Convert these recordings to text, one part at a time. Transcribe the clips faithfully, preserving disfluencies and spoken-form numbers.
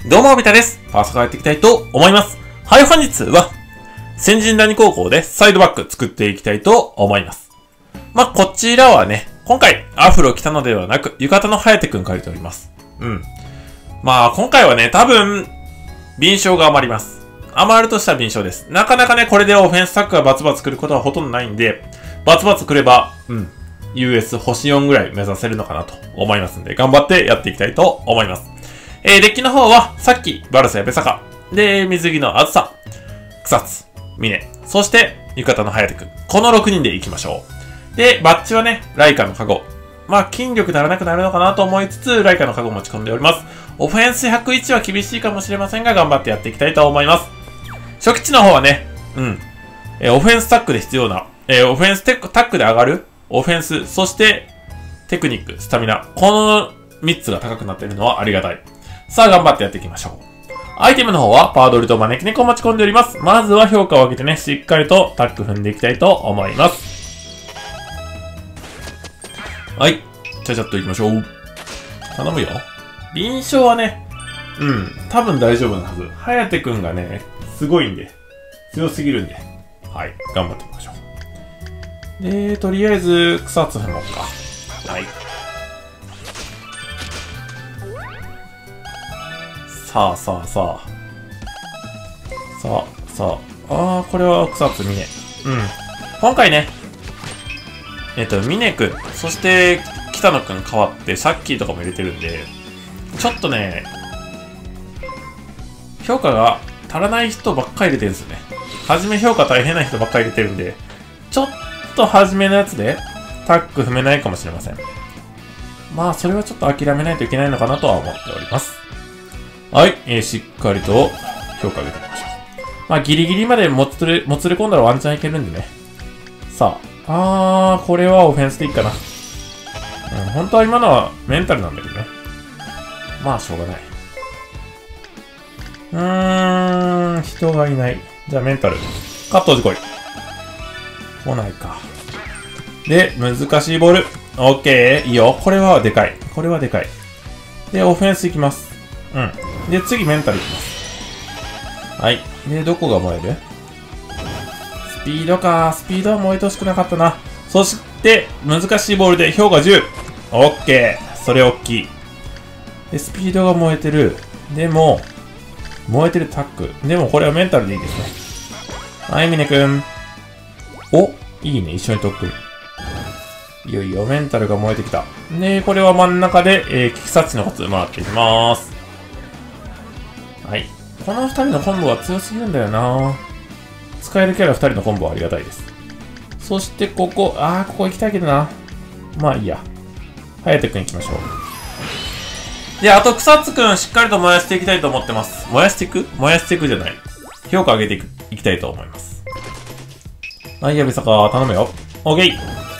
どうも、ビタです。パーソナリティやっていきたいと思います。はい、本日は、先人谷高校でサイドバック作っていきたいと思います。まあ、こちらはね、今回、アフロ来たのではなく、浴衣の颯くん借りております。うん。まあ、今回はね、多分、敏捷が余ります。余るとしたら敏捷です。なかなかね、これでオフェンスタックがバツバツ来ることはほとんどないんで、バツバツ来れば、うん、ユーエス 星よんぐらい目指せるのかなと思いますんで、頑張ってやっていきたいと思います。えー、デッキの方は、さっき、バルサやベサカ、で、水着のあずさ、草津、ミネ、そして、浴衣の颯くん。このろくにんで行きましょう。で、バッチはね、ライカのカゴ。まあ、筋力ならなくなるのかなと思いつつ、ライカのカゴを持ち込んでおります。オフェンスひゃくいちは厳しいかもしれませんが、頑張ってやっていきたいと思います。初期値の方はね、うん。えー、オフェンスタックで必要な、えー、オフェンステタックで上がる、オフェンス、そして、テクニック、スタミナ。このみっつが高くなっているのはありがたい。さあ、頑張ってやっていきましょう。アイテムの方は、パワードリと招き猫を持ち込んでおります。まずは評価を上げてね、しっかりとタック踏んでいきたいと思います。はい。ちゃちゃっといきましょう。頼むよ。臨床はね、うん、多分大丈夫なはず。颯くんがね、すごいんで、強すぎるんで、はい、頑張っていきましょう。で、とりあえず、草津踏もうか。はい。さあさあさあ。さあさあ。ああ、これは草津ミネ。うん。今回ね、えっと、ミネくん、そして、北野くん変わって、シャッキーとかも入れてるんで、ちょっとね、評価が足らない人ばっかり入れてるんですよね。はじめ評価大変な人ばっかり入れてるんで、ちょっとはじめのやつで、タック踏めないかもしれません。まあ、それはちょっと諦めないといけないのかなとは思っております。はい、えー、しっかりと評価を上げていきましょう。まあ、ギリギリまでもつれ、もつれ込んだらワンチャンいけるんでね。さあ、あー、これはオフェンスでいいかな。うん、本当は今のはメンタルなんだけどね。まあ、しょうがない。うーん、人がいない。じゃあメンタル。カット時来い。来ないか。で、難しいボール。オッケー。いいよ。これはでかい。これはでかい。で、オフェンスいきます。うん。で、次メンタルいきます。はい。で、どこが燃える？スピードか。スピードは燃えてほしくなかったな。そして、難しいボールで評価じゅう。オッケー。それ大きい。で、スピードが燃えてる。でも、燃えてるタック。でも、これはメンタルでいいですね。はい、ミネくん。お、いいね。一緒に特訓。いよいよ、メンタルが燃えてきた。で、これは真ん中で、えー、キキサッチのコツ回っていきます。はい。この二人のコンボは強すぎるんだよな。使えるキャラ二人のコンボはありがたいです。そして、ここ、あー、ここ行きたいけどな。まあいいや。颯くん行きましょう。で、あと、草津くんしっかりと燃やしていきたいと思ってます。燃やしていく燃やしていくじゃない。評価上げていく、いきたいと思います。はい、やべさか、頼むよ。オッケー。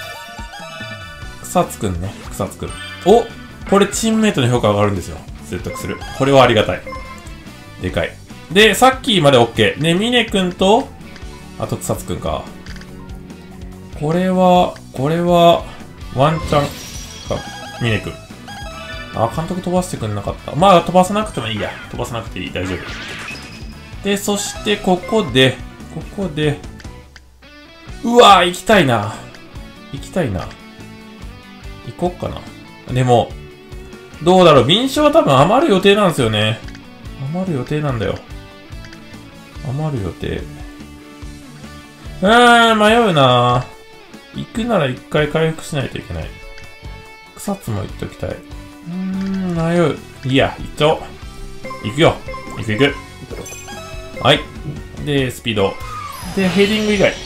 草津くんね、草津くん。お、これチームメイトの評価上がるんですよ。説得する。これはありがたい。でかい。で、さっきまで OK。で、ミネくんと、あと草津くんか。これは、これは、ワンチャンか、ミネくん。あ、監督飛ばしてくんなかった。まあ、飛ばさなくてもいいや。飛ばさなくていい。大丈夫。で、そして、ここで、ここで、うわぁ、行きたいな。行きたいな。行こっかな。でも、どうだろう。敏捷は多分余る予定なんですよね。余る予定なんだよ。余る予定。うーん、迷うな。行くなら一回回復しないといけない。草津も行っときたい。うーん、迷う。いいや、行っちゃおう。行くよ。行く行く。はい。で、スピード。で、ヘディング以外。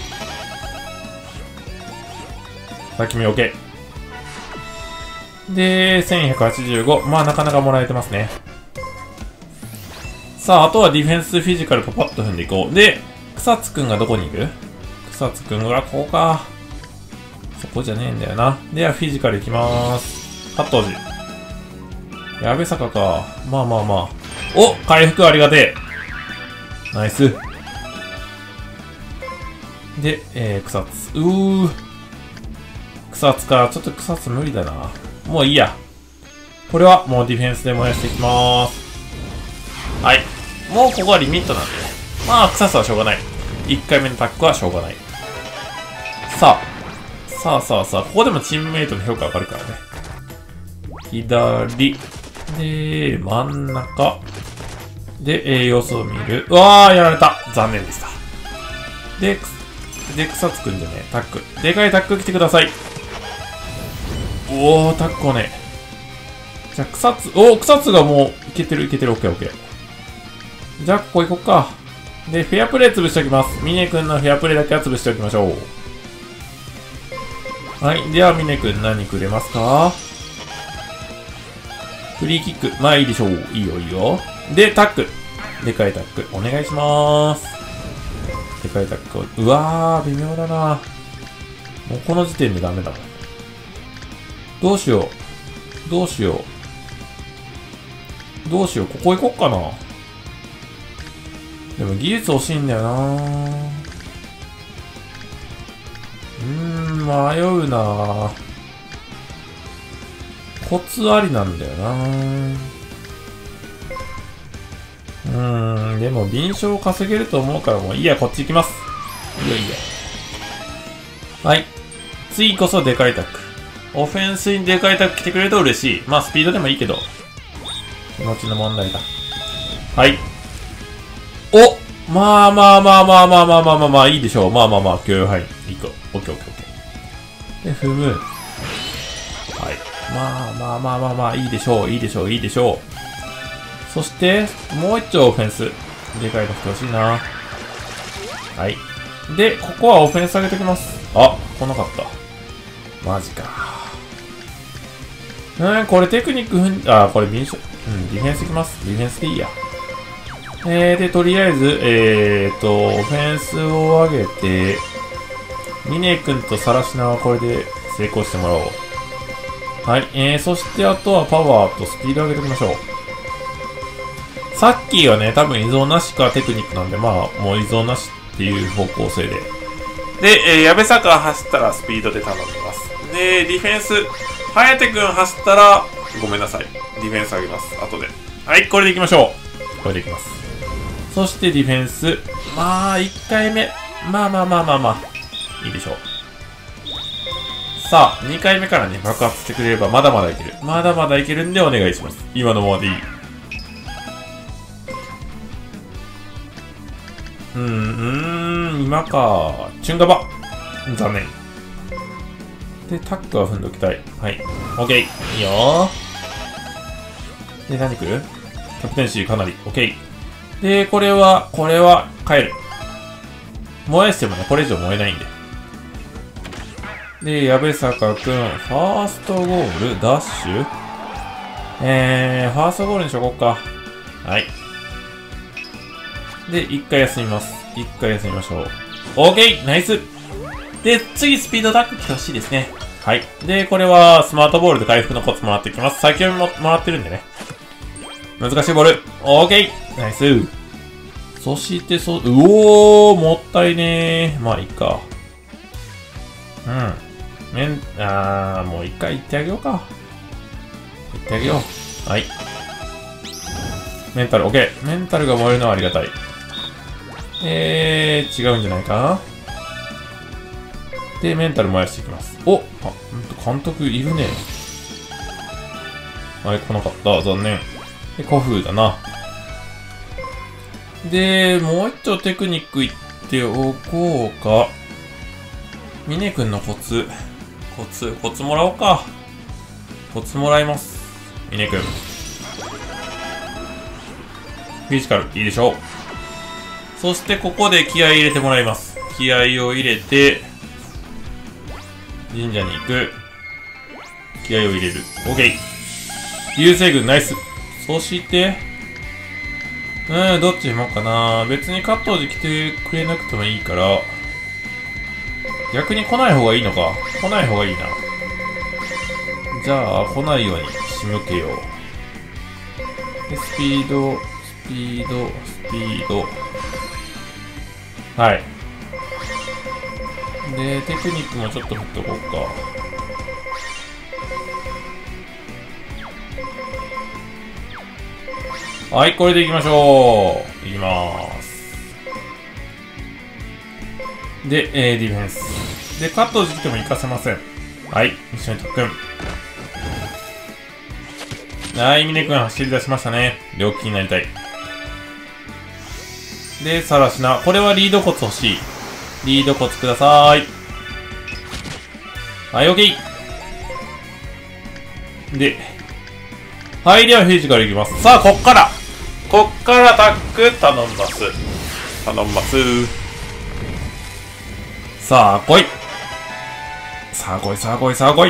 さっき見 OK。で、せんひゃくはちじゅうご。まあ、なかなかもらえてますね。さあ、あとはディフェンス、フィジカル、パパッと踏んでいこう。で、草津くんがどこにいる？草津くんがここか。そこじゃねえんだよな。では、フィジカルいきまーす。カット時。やべさかか。まあまあまあ。お！回復ありがてえ。ナイス。で、えー、草津。うー。草津か。ちょっと草津無理だな。もういいや。これはもうディフェンスで燃やしていきまーす。 はい。もうここはリミットなんでね。まあ、草津はしょうがない。いっかいめのタックはしょうがない。さあ。さあさあさあ、ここでもチームメイトの評価上がるからね。左。で、真ん中。で、えー、様子を見る。うわー、やられた。残念でした。で、で、草津くんじゃね、タック。でかいタック来てください。おー、タックをね。じゃあ、草津、おー、草津がもう、いけてるいけてる、オッケーオッケー。じゃあ、ここ行こっか。で、フェアプレイ潰しておきます。ミネ君のフェアプレイだけは潰しておきましょう。はい。では、ミネ君何くれますか？フリーキック。まあいいでしょう。いいよいいよ。で、タック。でかいタック。お願いしまーす。でかいタックを。うわー、微妙だな。もうこの時点でダメだもん。どうしよう。どうしよう。どうしよう。ここ行こっかな。でも技術欲しいんだよな。うーん、迷うな。コツありなんだよな。うーん、でも敏捷を稼げると思うからもういいや、こっち行きます。いいよいいよ。はい。次こそでかいタック。オフェンスにでかいタック来てくれると嬉しい。まあスピードでもいいけど。気持ちの問題だ。はい。お、まあまあまあまあまあまあまあまあまあいいでしょう。まあまあまあ、許容範囲。行こう。オッケーオッケーオッケー。で、踏む。はい。まあまあまあまあまあ、いいでしょう。いいでしょう。いいでしょう。そして、もう一丁オフェンス。でかいの来てほしいな。はい。で、ここはオフェンス上げておきます。あ、来なかった。マジか。うん、これテクニック踏ん、あ、これミンショ、うん、ディフェンスいきます。ディフェンスでいいや。えー、で、とりあえず、えーと、オフェンスを上げて、ミネ君とサラシナはこれで成功してもらおう。はい、えー、そしてあとはパワーとスピード上げておきましょう。さっきはね、多分依存なしかテクニックなんで、まあ、もう依存なしっていう方向性で。で、えー、矢部坂走ったらスピードで頼みます。で、ディフェンス、ハヤテ君走ったら、ごめんなさい。ディフェンス上げます。後で。はい、これで行きましょう。これで行きます。そしてディフェンス。まあ、いっかいめ。まあまあまあまあまあ。いいでしょう。さあ、にかいめからね、爆発してくれればまだまだいける。まだまだいけるんでお願いします。今のままでいい。うーん、うーん、今か。チュンガバ。残念。で、タックは踏んでおきたい。はい。オッケー。いいよー。で、何来る？キャプテンシーかなり。オッケー。で、これは、これは、帰る。燃やしてもね、これ以上燃えないんで。で、矢部坂くん、ファーストゴール、ダッシュ。えー、ファーストゴールにしとこうか。はい。で、一回休みます。一回休みましょう。オーケー！ナイス！で、次スピードタック来てほしいですね。はい。で、これは、スマートボールで回復のコツもらっていきます。先ほどももらってるんでね。難しいボール。オーケー！ナイス！そしてそ、うおー、もったいねー。まあ、いいか。うん。めん、あー、もう一回行ってあげようか。行ってあげよう。はい。メンタル、オッケー。メンタルが燃えるのはありがたい。えー、違うんじゃないか。で、メンタル燃やしていきます。お、あ、監督いるね。はい、来なかった。残念。で、古風だな。で、もう一丁テクニックいっておこうか。ミネ君のコツ。コツ、コツもらおうか。コツもらいます。ミネ君。フィジカル、いいでしょう。そしてここで気合い入れてもらいます。気合を入れて、神社に行く。気合を入れる。OK。流星群ナイス。そして、うん、どっちもかな。別にカット時来てくれなくてもいいから、逆に来ない方がいいのか。来ない方がいいな。じゃあ、来ないように仕向けよう。で、スピード、スピード、スピード。はい。で、テクニックもちょっと振っとこうか。 はい、これでいきましょう。いきまーす。で、えー、ディフェンス。で、カットをじっても活かせません。はい、一緒に特訓。はい、ミネ君走り出しましたね。両利きになりたい。で、さらしな。これはリードコツ欲しい。リードコツくださーい。はい、オッケー。で、はい、ではフィジカルいきます。さあ、こっから。こっからタック頼みます。頼みます。さあ、来い。さあ、来い、さあ、来い、さあ、来い。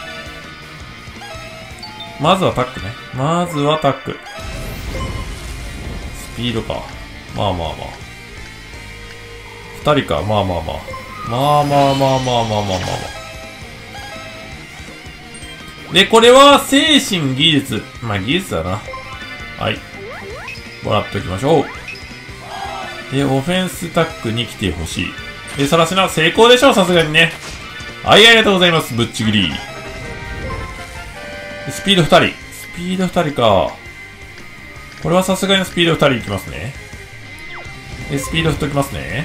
まずはタックね。まずはタック。スピードか。まあまあまあ。二人か。まあまあまあ。まあまあまあまあまあまあまあまあ。で、これは精神技術。まあ技術だな。はい。もらっておきましょう。で、オフェンスタックに来てほしい。で、さらしな、成功でしょう、さすがにね。はい、ありがとうございます。ぶっちぎり。スピードふたり。スピードふたりか。これはさすがにスピードふたりいきますね。で、スピード振っときますね。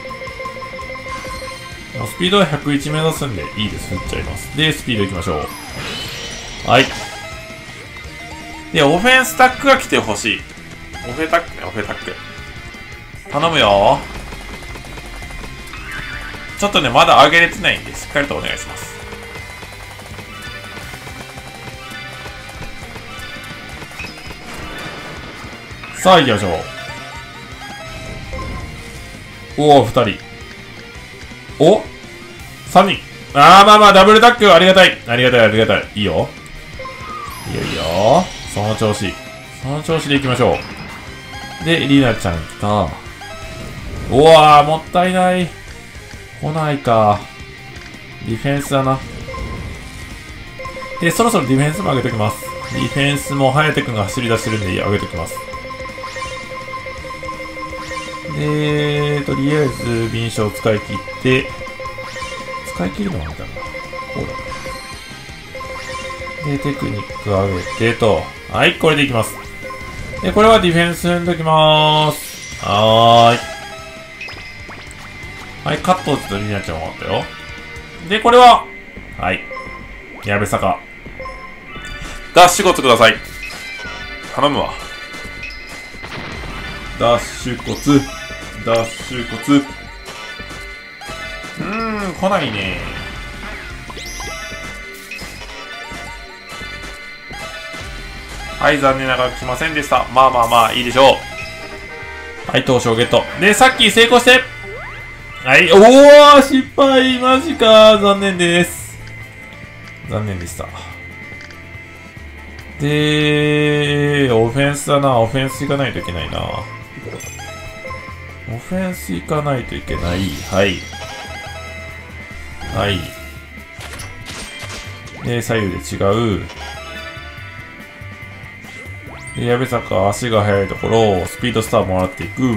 スピードはひゃくいち目指すんで、いいです。振っちゃいます。で、スピードいきましょう。はい。で、オフェンスタックが来てほしい。オフェタックね、オフェタック。頼むよ。ちょっとね、まだ上げれてないんで、しっかりとお願いします。さあ、行きましょう。おお、ふたり。お ?さん 人。あー、まあまあ、ダブルタック、ありがたい。ありがたい、ありがたい。いいよ。いいよ、いいよ。その調子。その調子で行きましょう。で、リナちゃん来た。おわー、もったいない。来ないか。ディフェンスだな。で、そろそろディフェンスも上げときます。ディフェンスも、ハヤテ君が走り出してるんで、上げときます。で、とりあえず、敏捷を使い切って、使い切るのなんだろうな。こうだ。で、テクニック上げてと。はい、これでいきます。で、これはディフェンス踏んどきまーす。はーい。はい、カット落ちとリナちゃんもあったよ。で、これは、はい。やべさか。ダッシュコツください。頼むわ。ダッシュコツ。ダッシュコツ。うーん、来ないね。はい、残念ながら来ませんでした。まあまあまあ、いいでしょう。はい、投手をゲット。で、さっき成功して。はい、おー、失敗。マジか。残念です。残念でした。で、オフェンスだな。オフェンス行かないといけないな。オフェンス行かないといけない。はい。はい。で、左右で違う。で、矢部坂、足が速いところ、スピードスターもらっていく。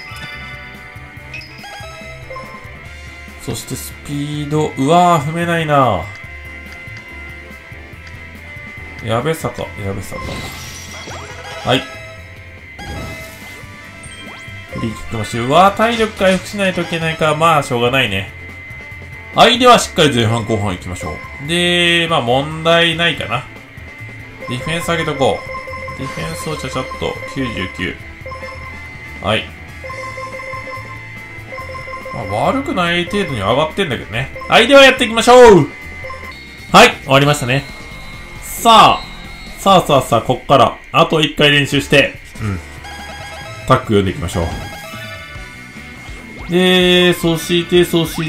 そしてスピード、うわー、踏めないな。矢部坂、矢部坂。はい。フリーキックもし、うわー、体力回復しないといけないから、まあ、しょうがないね。はい、ではしっかり前半後半行きましょう。で、まあ、問題ないかな。ディフェンス上げとこう。ディフェンスをちゃちゃっと、きゅうじゅうきゅう。はい。まあ、悪くない程度に上がってんだけどね。はい、ではやっていきましょう。はい、終わりましたね。さあ、さあさあさあ、こっから、あといっかい練習して、うん。タック読んでいきましょう。で、そして、そして、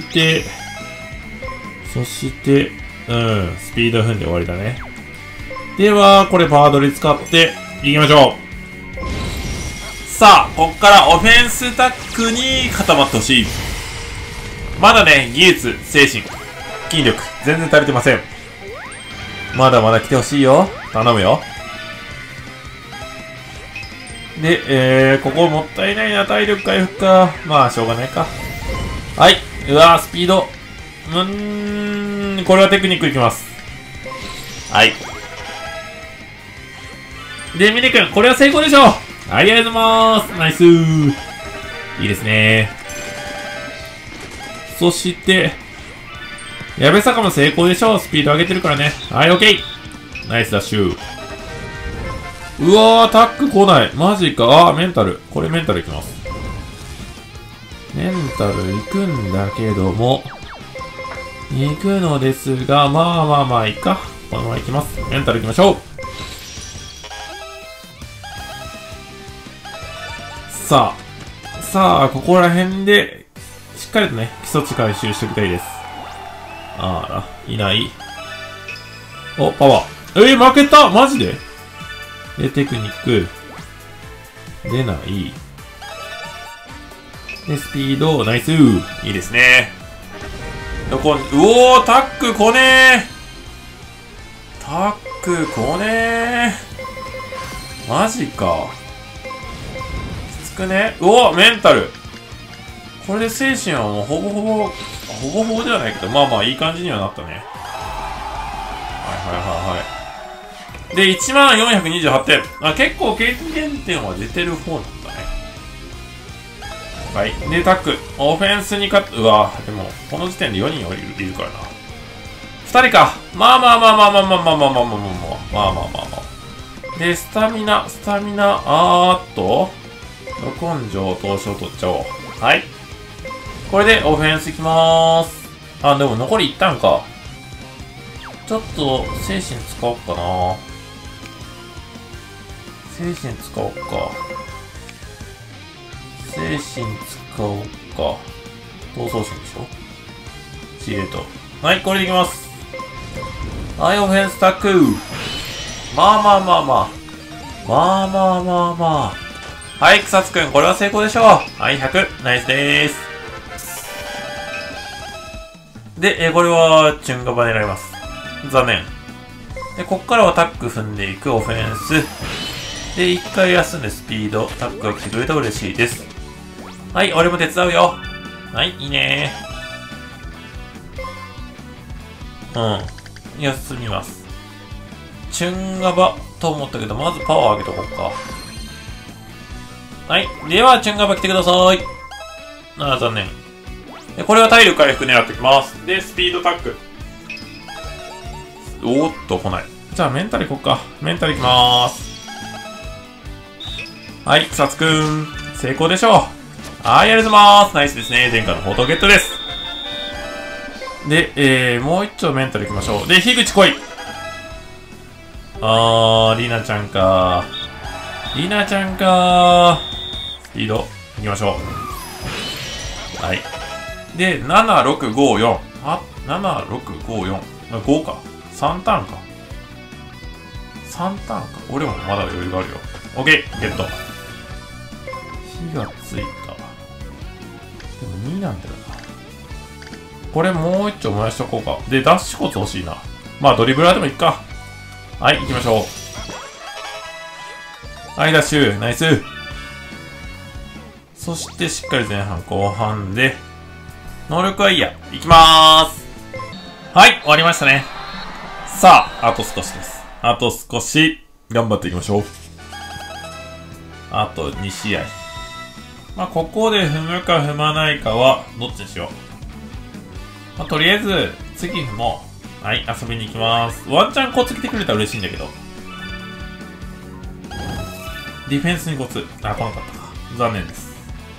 そして、うん、スピード踏んで終わりだね。では、これパワードリ使っていきましょう。さあ、こっからオフェンスタックに固まってほしい。まだね、技術、精神、筋力、全然足りてません。まだまだ来てほしいよ。頼むよ。で、えー、ここもったいないな、体力回復か。まあ、しょうがないか。はい。うわー、スピード。うーん、これはテクニックいきます。はい。で、ミネ君、これは成功でしょう。 はい、ありがとうございます。ナイスー。いいですね。そして、矢部坂も成功でしょ。スピード上げてるからね。はい、オッケー。ナイスダッシュ。うわー、タック来ない。マジか。あー、メンタル。これメンタルいきます。メンタル行くんだけども、行くのですが、まあまあまあ、いいか。このまま行きます。メンタル行きましょう。さあ、さあ、ここら辺で、しっかりとね、基礎値回収しておきたいです。あら、いない。お、パワー。えー、負けたマジでで、テクニック。出ない。で、スピード、ナイスー。いいですね。どこ、うおー、タック来ねー。タック来ねー。マジか。きつくね。うおメンタル。これで精神はもうほぼほぼ、ほぼほぼではないけど、まあまあいい感じにはなったね。はいはいはいはい。で、いちまんよんひゃくにじゅうはってん。あ、結構経験点は出てる方なんだね。はい。で、タック。オフェンスに勝っ、うわでも、この時点でよにんいるいるからな。ふたりか。まあまあまあまあまあまあまあまあまあまあまあまあまあまあまあ。で、スタミナ、スタミナ、あーっと、根性、投資を取っちゃおう。はい。これでオフェンスいきまーす。あ、でも残りいったんか。ちょっと、精神使おうかな。精神使おうか。精神使おうか。闘争心でしょシーレート。はい、これでいきます。はい、オフェンスタック。まあまあまあまあ。まあまあまあまあ。はい、草津くん、これは成功でしょう。はい、ひゃく。ナイスでーす。で、えー、これは、チュンガバ狙います。残念。で、こっからはタック踏んでいくオフェンス。で、一回休んでスピード。タックが来てくれたら嬉しいです。はい、俺も手伝うよ。はい、いいねー。うん。休みます。チュンガバと思ったけど、まずパワー上げとこうか。はい。では、チュンガバ来てください。ああ、残念。で、これは体力回復狙ってきます。で、スピードタック。おーっと、来ない。じゃあ、メンタル行こうか。メンタル行きまーす。はい、草津くん。成功でしょう。はい、ありがとうございます。ナイスですね。殿下の宝刀ゲットです。で、えー、もう一丁メンタル行きましょう。で、樋口来い。あー、リナちゃんかー。リナちゃんかー。スピード、行きましょう。はい。で、なな、ろく、ご、よん。あ、なな、ろく、ご、よん。ごか。さんターンか。さんターンか。俺もまだ余裕があるよ。オッケー、ゲット。火がついた。でもになんだよな。これもう一丁燃やしとこうか。で、ダッシュコツ欲しいな。まあ、ドリブラーでもいっか。はい、行きましょう。はい、ダッシュ。ナイス。そして、しっかり前半後半で、能力はいいや。行きまーす。はい、終わりましたね。さあ、あと少しです。あと少し、頑張っていきましょう。あとに試合。まあ、ここで踏むか踏まないかは、どっちにしよう。まあ、とりあえず、次踏もう。はい、遊びに行きます。ワンチャンコツ来てくれたら嬉しいんだけど。ディフェンスにコツ。あ、来なかったか。残念です。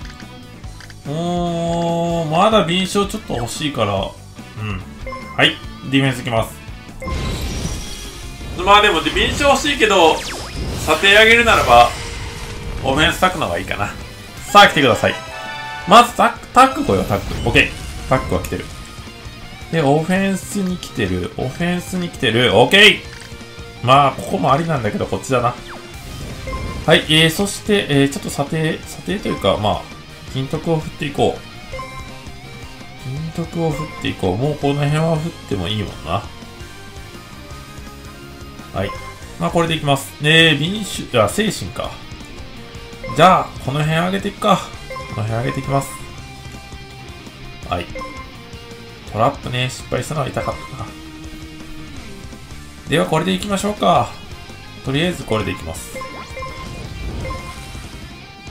おー、まだ敏捷ちょっと欲しいから。うん。はい、ディフェンス行きます。まあでも、敏捷欲しいけど、査定上げるならば、オフェンスタックの方がいいかな。さあ来てください。まずタック、タック来いよ、タック。オッケー。タックは来てる。で、オフェンスに来てる。オフェンスに来てる。オッケー。まあ、ここもありなんだけど、こっちだな。はい、えー、そして、えー、ちょっと査定、査定というか、まあ、金徳を振っていこう。金徳を振っていこう。もうこの辺は振ってもいいもんな。はい。まあ、これでいきます。で、敏捷、あ、精神か。じゃあ、この辺上げていくか。この辺上げていきます。はい。トラップね、失敗したのは痛かったな。では、これでいきましょうか。とりあえずこれでいきます。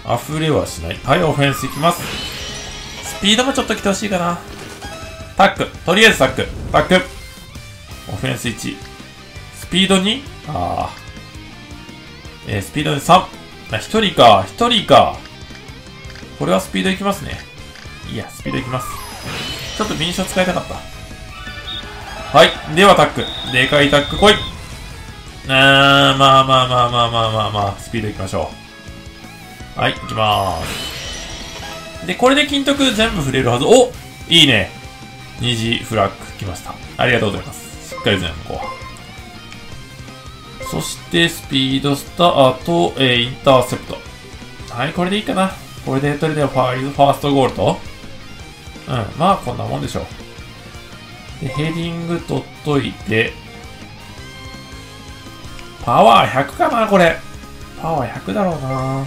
溢れはしない。はい、オフェンスいきます。スピードもちょっと来てほしいかな。タック。とりあえずタック。タック。オフェンスいち。スピードに？ああ。えー、スピードにさん。あ、ひとりか。ひとりか。これはスピードいきますね。いや、スピードいきます。ちょっとミニショ使いたかった。はい。ではタック。でかいタック来い。あー、まあまあまあまあまあまあまあ。スピードいきましょう。はい、行きまーす。で、これで金徳全部触れるはず。お！いいね。虹フラッグ来ました。ありがとうございます。しっかり全部こう。そして、スピードスターと、えー、インターセプト。はい、これでいいかな。これでとりあえずファーファーストゴールド。うん、まあこんなもんでしょう。で、ヘディング取っといて、パワーひゃくかな、これ。パワーひゃくだろうな。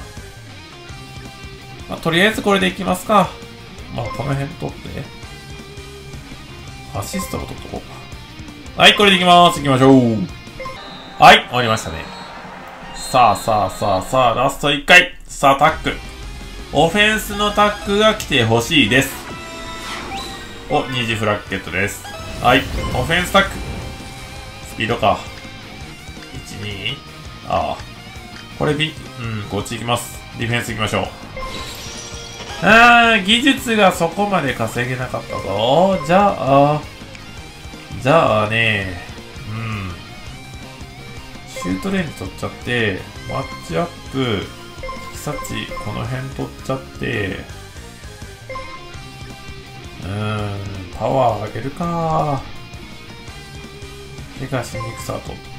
まあ、とりあえずこれでいきますか。まあ、この辺取って。アシストも取っとこうか。はい、これでいきまーす。行きましょう。はい、終わりましたね。さあさあさあさあ、ラストいっかい。さあ、タック。オフェンスのタックが来てほしいです。お、虹フラッグゲットです。はい、オフェンスタック。スピードか。いち、に。ああ。これ、ビ、うん、こっち行きます。ディフェンス行きましょう。あー、技術がそこまで稼げなかったぞ。じゃあ、じゃあね、うん。シュートレンジ取っちゃって、マッチアップ、引き察知、この辺取っちゃって、うーん、パワー上げるか。怪我しにくさ取って、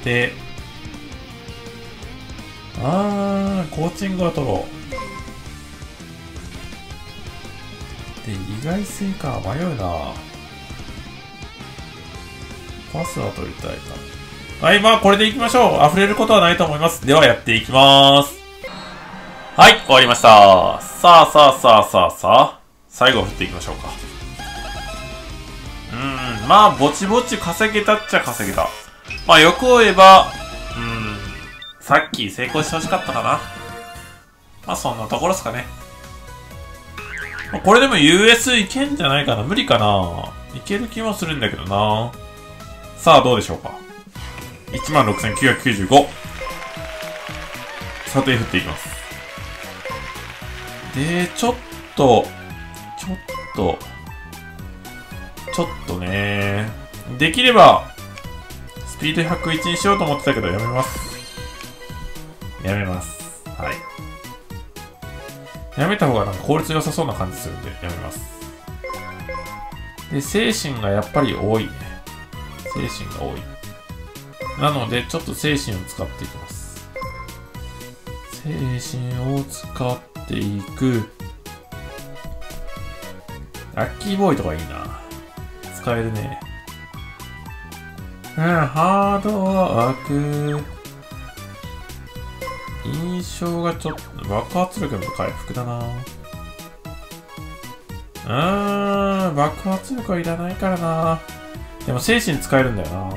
あー、コーチングは取ろう。で、意外性か。迷うな。パスは取りたいな。はい、まあこれでいきましょう。溢れることはないと思います。ではやっていきまーす。はい、終わりました。さあさあさあさあさあ。最後振っていきましょうか。うーん、まあぼちぼち稼げたっちゃ稼げた。まあ欲を言えば、うーん、さっき成功してほしかったかな。まあそんなところですかね。これでも ユーエス いけんじゃないかな。無理かな。いける気もするんだけどな。さあどうでしょうか。いちまんろくせんきゅうひゃくきゅうじゅうご。査定振っていきます。で、ちょっと、ちょっと、ちょっとね、できれば、スピードひゃくいちにしようと思ってたけど、やめます。やめます。はい。やめた方がなんか効率良さそうな感じするんで、やめます。で、精神がやっぱり多いね。精神が多い。なので、ちょっと精神を使っていきます。精神を使っていく。ラッキーボーイとかいいな。使えるね。うん、ハードワーク。印象がちょっと、爆発力の回復だな。うーん、爆発力はいらないからな。でも精神使えるんだよな。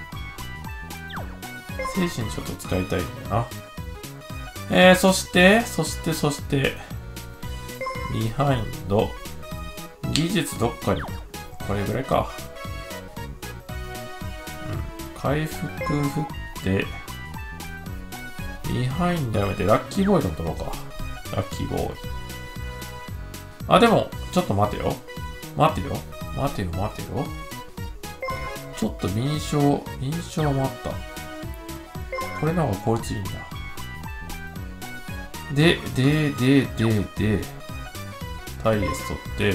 精神ちょっと使いたいんだよな。えー、そして、そして、そして、ビハインド。技術どっかに。これぐらいか。うん。回復振って、ビハインドやめて、ラッキーボーイでも取ろうか。ラッキーボーイ。あ、でも、ちょっと待てよ。待てよ。待てよ、待てよ。ちょっと民象、民象もあった。これの方が効率いいんだ。で、で、で、で、で、タイエス取って、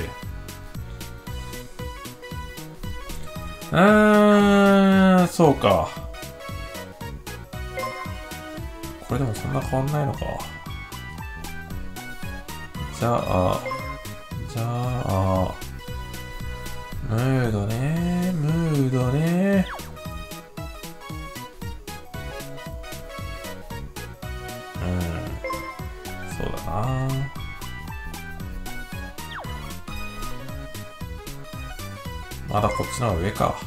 うーん、そうか。これでもそんな変わんないのか。じゃあ、じゃあ、ムードね、ムードね。うん、そうだな。まだこっちの方が上か。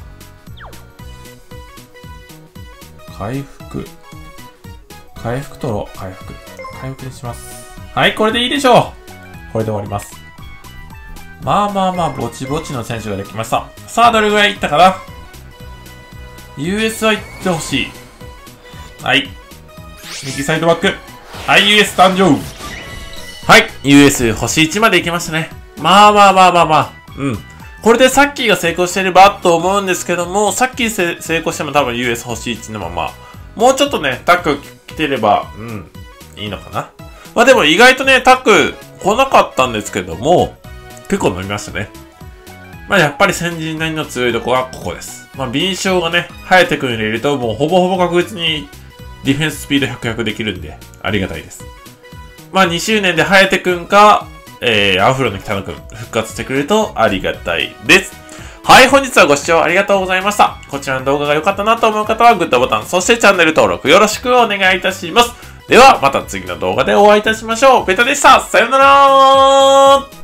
回復。回復取ろう。回復。回復にします。 はい、これでいいでしょう。これで終わります。まあまあまあ、ぼちぼちの選手ができました。さあ、どれぐらいいったかな？ ユーエス はいってほしい。はい。右サイドバック。はい、ユーエス 誕生。はい、ユーエス 星いちまで行きましたね。まあまあまあまあまあ。うん。これでさっきが成功してればと思うんですけども、さっき成功しても多分 ユーエス 星いちのまま、もうちょっとね、タック来てれば、うん、いいのかな。まあでも意外とね、タック来なかったんですけども、結構飲みましたね。まあやっぱり先人なりの強いとこはここです。まあ敏捷がね、ハヤテ君入れるともうほぼほぼ確実にディフェンススピードひゃく、ひゃくできるんで、ありがたいです。まあにしゅうねんでハヤテ君か、えー、アフロの北野君復活してくれるとありがたいです。はい、本日はご視聴ありがとうございました。こちらの動画が良かったなと思う方はグッドボタン、そしてチャンネル登録よろしくお願いいたします。ではまた次の動画でお会いいたしましょう。ベタでした。さようなら。